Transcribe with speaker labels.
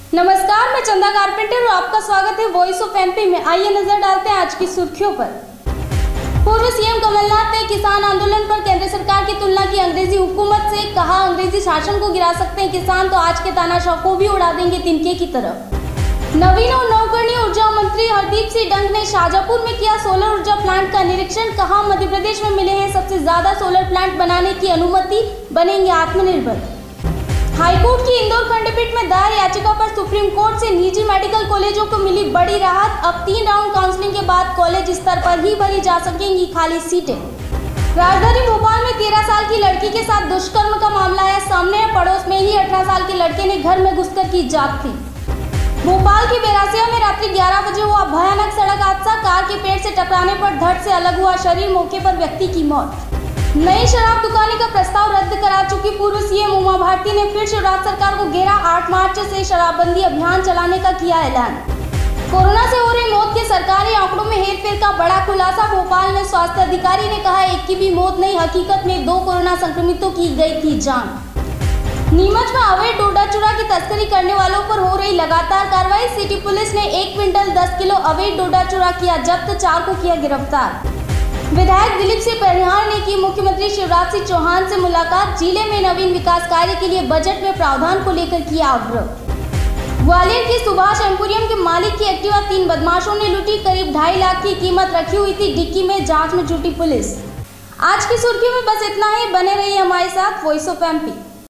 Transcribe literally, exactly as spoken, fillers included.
Speaker 1: नमस्कार, मैं चंदा कारपेंटर और आपका स्वागत है वॉइस ऑफ एमपी में। आइए नजर डालते हैं आज की सुर्खियों पर। पूर्व सीएम कमलनाथ ने किसान आंदोलन पर केंद्र सरकार की तुलना की अंग्रेजी हुकूमत से। कहा, अंग्रेजी शासन को गिरा सकते हैं किसान तो आज के तानाशाह को भी उड़ा देंगे तिनके की तरफ। नवीन और नवकरणीय ऊर्जा मंत्री हरदीप सिंह डंग ने शाजापुर में किया सोलर ऊर्जा प्लांट का निरीक्षण। कहा, मध्य प्रदेश में मिले हैं सबसे ज्यादा सोलर प्लांट बनाने की अनुमति, बनेंगे आत्मनिर्भर। हाईकोर्ट की इंदौर खंडपीठ में दायर याचिका पर सुप्रीम कोर्ट से निजी मेडिकल कॉलेजों को मिली बड़ी राहत। अब तीन राउंड काउंसलिंग के बाद कॉलेज स्तर पर ही भरी जा सकेंगी खाली सीटें। राजधानी भोपाल में तेरह साल की लड़की के साथ दुष्कर्म का मामला है सामने। पड़ोस में ही अठारह साल के लड़के ने घर में घुसकर की जागती। भोपाल के बेरासिया में रात्रि ग्यारह बजे हुआ भयानक सड़क हादसा। कार के पेड़ से टकराने पर धड़ से अलग हुआ शरीर, मौके पर व्यक्ति की मौत। नई शराब दुकानें का प्रस्ताव रद्द करा चुकी पूर्व सीएम उमा भारती ने फिर शिवराज सरकार को घेरा। आठ मार्च से शराबबंदी अभियान चलाने का किया ऐलान। कोरोना से हो रही मौत के सरकारी आंकड़ों में हेरफेर का बड़ा खुलासा। भोपाल में स्वास्थ्य अधिकारी ने कहा, एक की भी मौत नहीं, हकीकत में दो कोरोना संक्रमितों की गई थी जान। नीमच में अवैध डोडा चूरा की तस्करी करने वालों पर हो रही लगातार कार्रवाई। सिटी पुलिस ने एक क्विंटल दस किलो अवैध डोडा चूरा किया जब्त, चार को किया गिरफ्तार। विधायक दिलीप सिंह परिहार ने की मुख्यमंत्री शिवराज सिंह चौहान से मुलाकात। जिले में नवीन विकास कार्य के लिए बजट में प्रावधान को लेकर किया आग्रह। ग्वालियर के सुभाष एम्पोरियम के मालिक की एक्टिवा तीन बदमाशों ने लूटी। करीब ढाई लाख की कीमत रखी हुई थी डिक्की में, जांच में जुटी पुलिस। आज की सुर्खी में बस इतना ही। बने रहिए हमारे साथ वॉइस ऑफ एमपी।